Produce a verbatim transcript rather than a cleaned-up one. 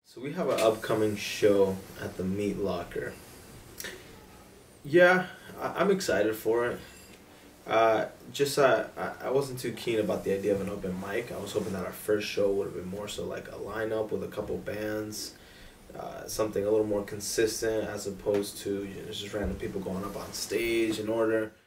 So we have an upcoming show at the Meat Locker. Yeah, I- I'm excited for it. Uh, just uh, I I wasn't too keen about the idea of an open mic. I was hoping that our first show would have been more so like a lineup with a couple bands, uh, something a little more consistent as opposed to you know, just random people going up on stage in order.